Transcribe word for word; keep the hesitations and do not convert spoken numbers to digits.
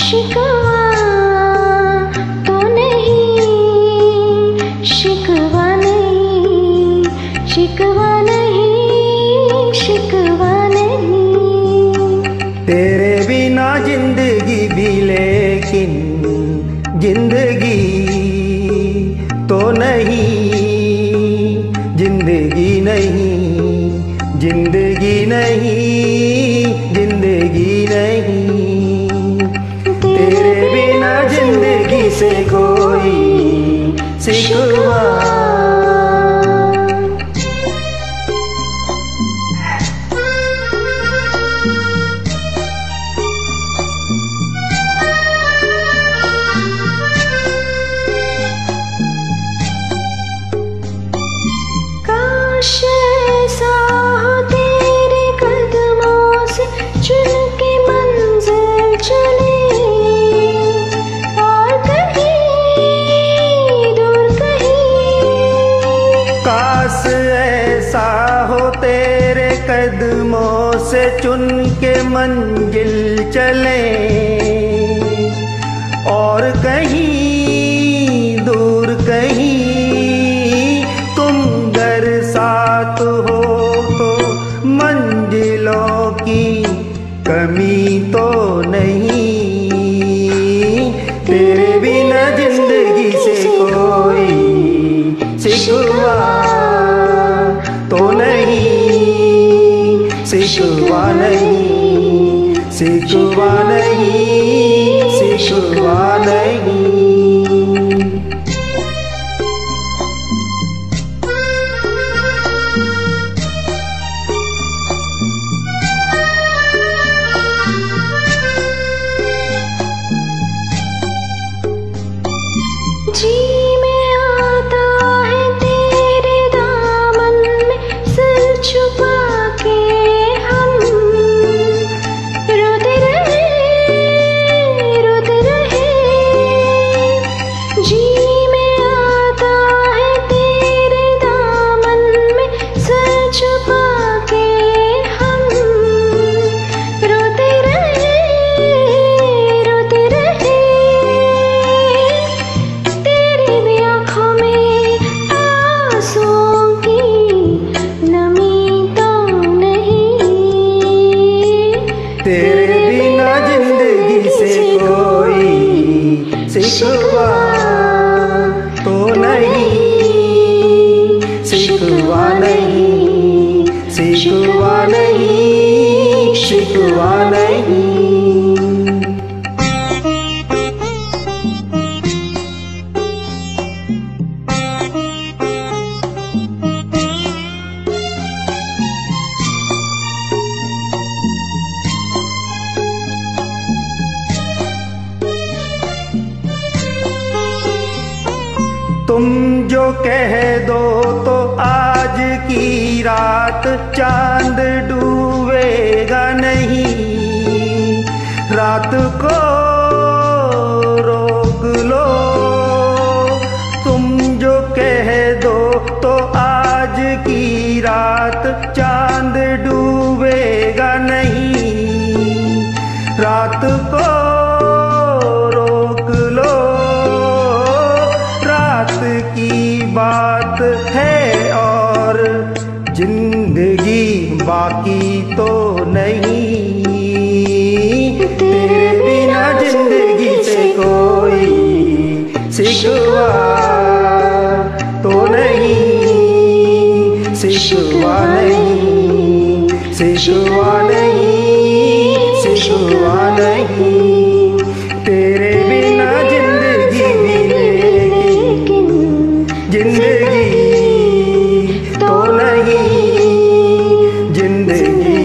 शिकवा तो नहीं, शिकवा नहीं, शिकवा नहीं, शिकवा नहीं। तेरे बिना जिंदगी भी लेकिन जिंदगी तो नहीं, जिंदगी नहीं, जिंदगी नहीं, जिंदगी नहीं। तेरे बिना जिंदगी से कोई शिकवा। काश ऐसा हो तेरे कदमों से चुन के मंजिल चले, और कहीं दूर कहीं। काश ऐसा हो तेरे कदमों से चुन के मंजिल चले, और कहीं दूर कहीं। तुम घर साथ हो तो मंजिलों की कमी तो नहीं। तेरे बिना जिंदगी से कोई शिकवा तो नहीं, शिकवा नहीं, शिकवा नहीं, शिकवा नहीं। जी में आता है तेरे दामन में सिर छुपा के हम, रोते रहे रोते रहे। जी में आता है तेरे दामन में सिर छुपा के हम, रोते रहे रोते रहे। तेरे बिना जिंदगी से कोई शिकवा तो नहीं, शिकवा नहीं, शिकवा नहीं, शिकवा नहीं। तुम जो कह दो तो आज की रात चांद डूबेगा नहीं। रात को रोक लो, तुम जो कह दो तो आज की रात चांद डूबेगा नहीं। रात को रोक लो, रात की बात है और जिंदगी बाकी तो नहीं। तेरे बिना जिंदगी से कोई शिकवा तो नहीं, शिकवा नहीं, शिकवा नहीं, शिकवा नहीं। तेरे बिना जिंदगी भी लेकिन जिंदगी तो नहीं, जिंदगी